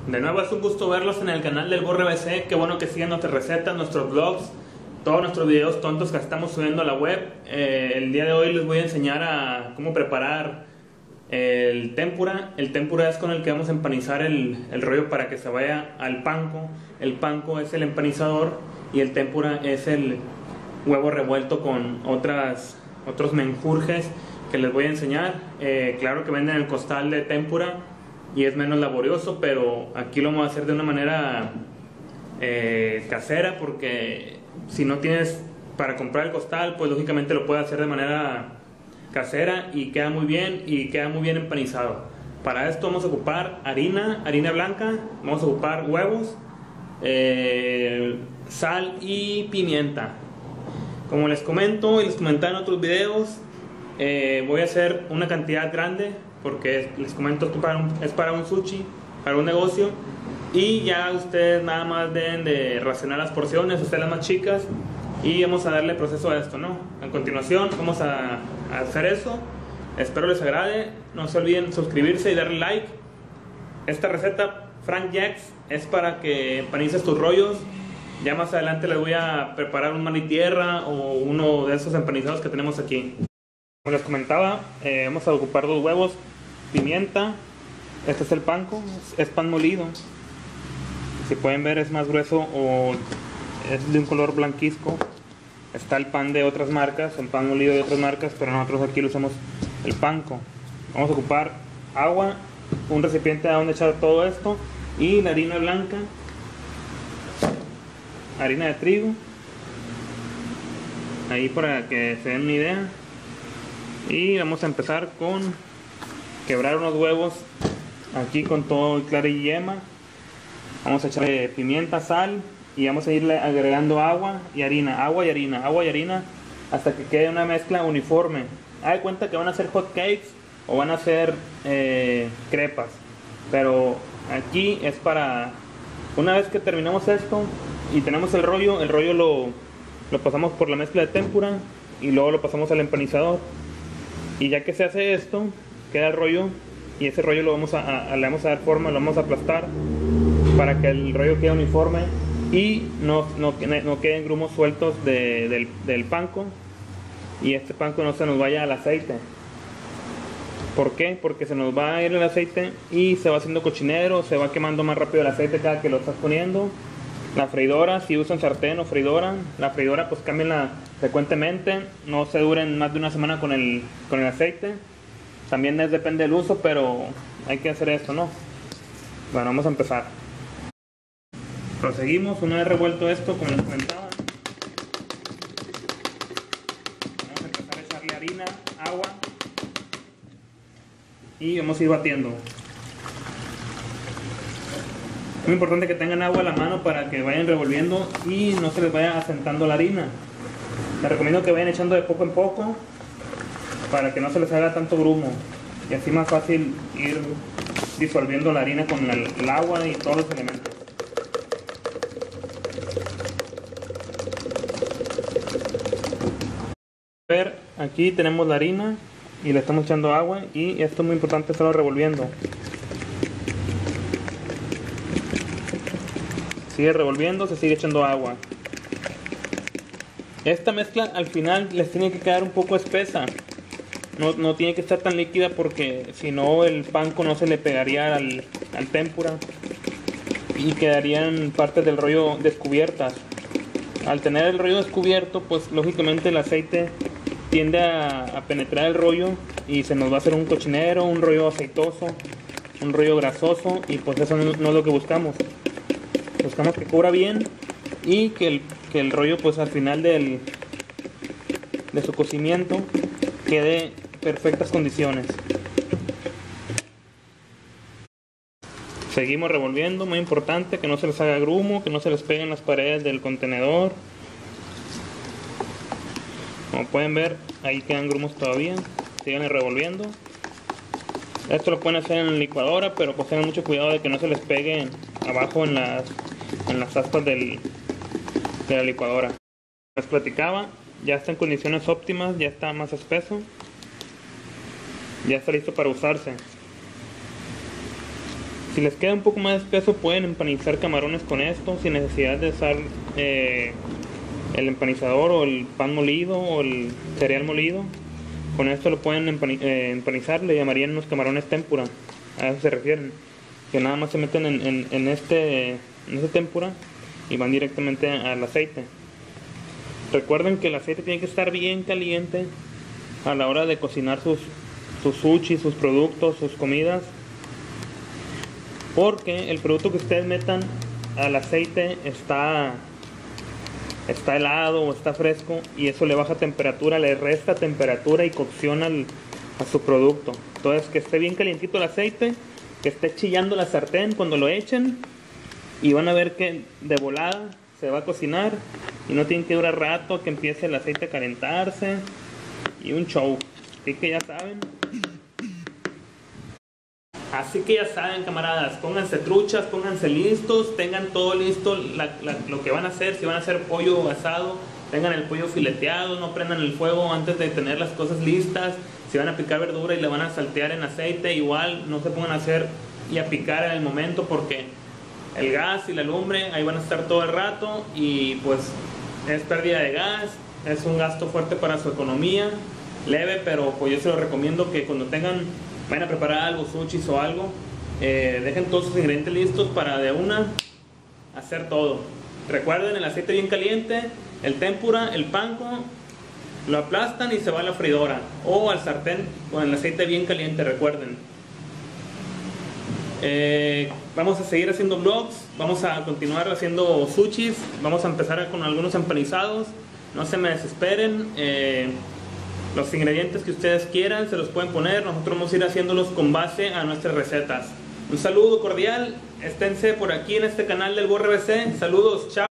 De nuevo es un gusto verlos en el canal del Borre BC. Qué bueno que sigan nuestras recetas, nuestros vlogs, todos nuestros videos tontos que estamos subiendo a la web. El día de hoy les voy a enseñar a cómo preparar el tempura. El tempura es con el que vamos a empanizar el rollo para que se vaya al panko. El panko es el empanizador y el tempura es el huevo revuelto con otros menjurjes que les voy a enseñar. Claro que venden el costal de tempura y es menos laborioso, pero aquí lo vamos a hacer de una manera casera, porque si no tienes para comprar el costal, pues lógicamente lo puedes hacer de manera casera y queda muy bien empanizado. Para esto vamos a ocupar harina blanca, vamos a ocupar huevos, sal y pimienta. Como les comento y les comentaba en otros videos, voy a hacer una cantidad grande porque les comento que es para un sushi, para un negocio, y ya ustedes nada más deben de racionar las porciones, hacerlas más chicas, y vamos a darle proceso a esto, ¿no? A continuación vamos a hacer eso. Espero les agrade, no se olviden suscribirse y darle like. Esta receta Frank Jacks es para que empanices tus rollos. Ya más adelante les voy a preparar un manitierra o uno de esos empanizados que tenemos aquí. Como les comentaba, vamos a ocupar 2 huevos, pimienta, este es el panko, es pan molido. Si pueden ver es más grueso o es de un color blanquizco. Está el pan de otras marcas, el pan molido de otras marcas, pero nosotros aquí lo usamos el panko. Vamos a ocupar agua, un recipiente a donde echar todo esto, y la harina blanca, harina de trigo, ahí para que se den una idea. Y vamos a empezar con quebrar unos huevos aquí con todo el clara y yema. Vamos a echarle pimienta, sal, y vamos a irle agregando agua y harina, agua y harina, agua y harina, hasta que quede una mezcla uniforme. Haz de cuenta que van a ser hot cakes o van a ser crepas, pero aquí es para una vez que terminamos esto y tenemos el rollo lo pasamos por la mezcla de tempura y luego lo pasamos al empanizador. Y ya que se hace esto, queda el rollo, y ese rollo le vamos a dar forma, lo vamos a aplastar para que el rollo quede uniforme y no queden grumos sueltos del panko, y este panko no se nos vaya al aceite. ¿Por qué? Porque se nos va a ir el aceite y se va haciendo cochinero, se va quemando más rápido el aceite cada que lo estás poniendo. La freidora, si usan sartén o freidora, la freidora pues cámbienla frecuentemente, no se duren más de una semana con el aceite. También depende del uso, pero hay que hacer esto, ¿no? Bueno, vamos a empezar. Proseguimos, una vez revuelto esto, como les comentaba, vamos a empezar a echarle harina, agua, y vamos a ir batiendo. Es muy importante que tengan agua a la mano para que vayan revolviendo y no se les vaya asentando la harina. Les recomiendo que vayan echando de poco en poco para que no se les haga tanto grumo, y así más fácil ir disolviendo la harina con el agua y todos los elementos. Ver, aquí tenemos la harina y le estamos echando agua, y esto es muy importante estarlo revolviendo. Sigue revolviendo, se sigue echando agua. Esta mezcla al final les tiene que quedar un poco espesa, no tiene que estar tan líquida, porque si no el panko no se le pegaría al tempura y quedarían partes del rollo descubiertas. Al tener el rollo descubierto, pues lógicamente el aceite tiende a penetrar el rollo y se nos va a hacer un cochinero, un rollo aceitoso, un rollo grasoso, y pues eso no es lo que buscamos. Buscamos que cubra bien y que el rollo pues al final de su cocimiento quede en perfectas condiciones. Seguimos revolviendo, muy importante que no se les haga grumo, que no se les peguen las paredes del contenedor. Como pueden ver, ahí quedan grumos todavía. Sigan revolviendo. Esto lo pueden hacer en la licuadora, pero pues tengan mucho cuidado de que no se les pegue abajo en las aspas de la licuadora. Como les platicaba, ya está en condiciones óptimas, ya está más espeso, ya está listo para usarse. Si les queda un poco más espeso, pueden empanizar camarones con esto sin necesidad de usar el empanizador o el pan molido o el cereal molido. Con esto lo pueden empanizar, le llamarían unos camarones tempura, a eso se refieren, que nada más se meten en este tempura y van directamente al aceite. Recuerden que el aceite tiene que estar bien caliente a la hora de cocinar sus sushi, sus productos, sus comidas, porque el producto que ustedes metan al aceite está helado o está fresco, y eso le baja temperatura, le resta temperatura y cocción a su producto. Entonces, que esté bien calientito el aceite, que esté chillando la sartén cuando lo echen, y van a ver que de volada se va a cocinar y no tiene que durar rato que empiece el aceite a calentarse y un show. Así que ya saben, camaradas, pónganse truchas, pónganse listos, tengan todo listo, lo que van a hacer. Si van a hacer pollo asado, tengan el pollo fileteado, no prendan el fuego antes de tener las cosas listas. Si van a picar verdura y la van a saltear en aceite, igual no se pongan a hacer y a picar en el momento, porque el gas y la lumbre ahí van a estar todo el rato y pues es pérdida de gas, es un gasto fuerte para su economía, leve, pero pues yo se lo recomiendo que cuando vayan a preparar algo, sushis o algo, dejen todos sus ingredientes listos para de una hacer todo. Recuerden, el aceite bien caliente, el tempura, el panko, lo aplastan y se va a la freidora o al sartén con el aceite bien caliente. Recuerden, vamos a seguir haciendo vlogs, vamos a continuar haciendo sushis, vamos a empezar con algunos empanizados. No se me desesperen, los ingredientes que ustedes quieran se los pueden poner, nosotros vamos a ir haciéndolos con base a nuestras recetas. Un saludo cordial, esténse por aquí en este canal del BorreBC, saludos, chao.